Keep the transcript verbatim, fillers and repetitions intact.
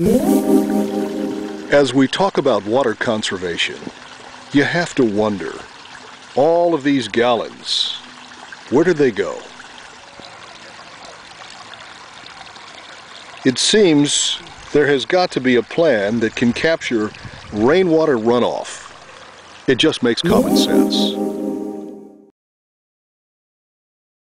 As we talk about water conservation, you have to wonder, all of these gallons, where do they go? It seems there has got to be a plan that can capture rainwater runoff. It just makes common sense.